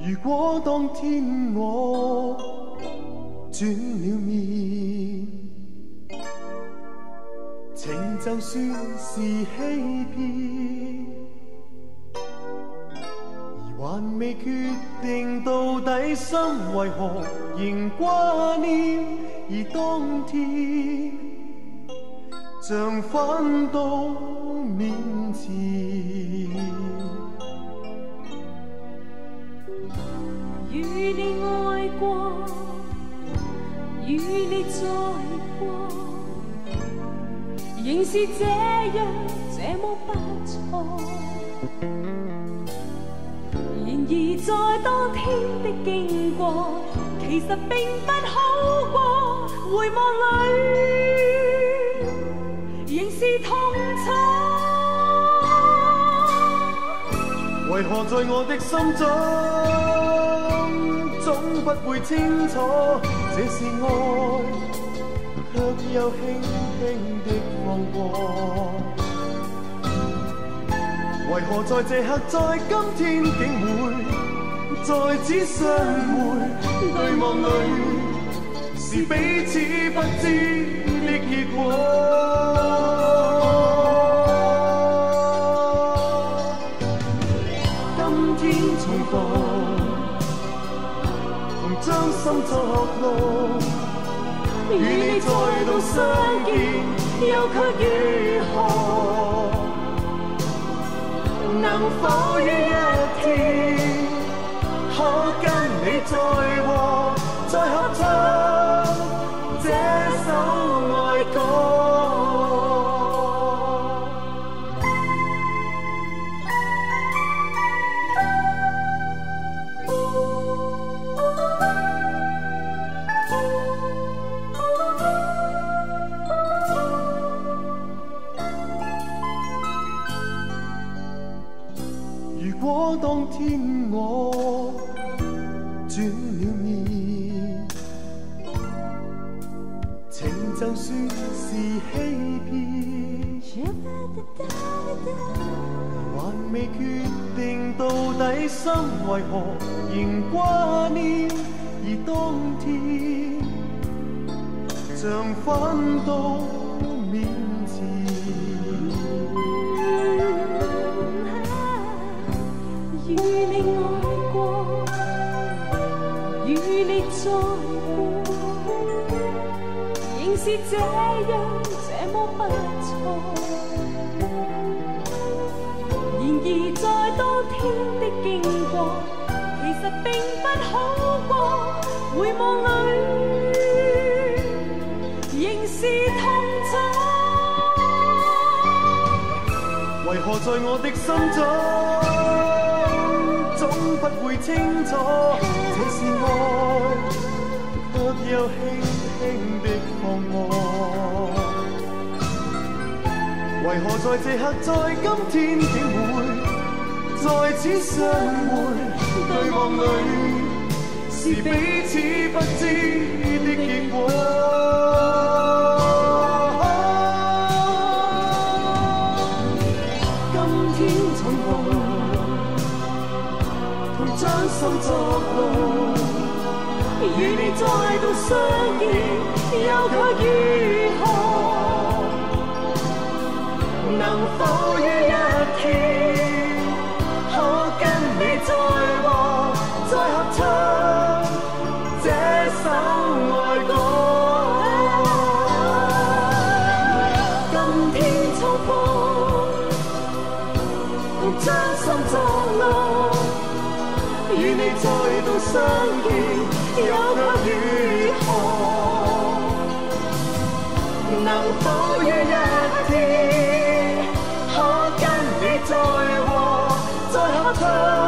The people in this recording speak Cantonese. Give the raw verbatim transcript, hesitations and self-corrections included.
如果當天我轉了面，情就算是欺騙，而還未決定到底心為何仍掛念，而當天像返到面前。 與你愛過，與你再過，仍是這樣這麼不錯。然而在當天的經過，其實並不好過，回望裏仍是痛楚。 為何在我的心中總不會清楚，這是愛，卻又輕輕的放過。為何在這刻在今天竟會在此相會，對望裏是彼此不知的結果。今天重逢，同將心作弄，與你再度相見，又卻如何？能否於一天，可跟你再和，再合唱這首愛歌？如果當天我轉了面，情就算是欺騙，還未決定到底心為何仍掛念，而當天像返到面前。 與你愛過，與你再過，仍是這樣這麼不錯。然而在當天的經過，其實並不好過，回望裏仍是痛楚。 為何在我的心中總不會清楚，這是愛，卻又輕輕的放過。為何在這刻在今天竟會在此相會，對望裏是彼此不知的結果。今天重逢，將心作弄，與你再度相見，又卻如何？能否於一天，可跟你再和，再合唱這首愛歌？今天重逢，同將心作弄，與你再度相見，又卻如何？能否於一天，可跟你再和，再合唱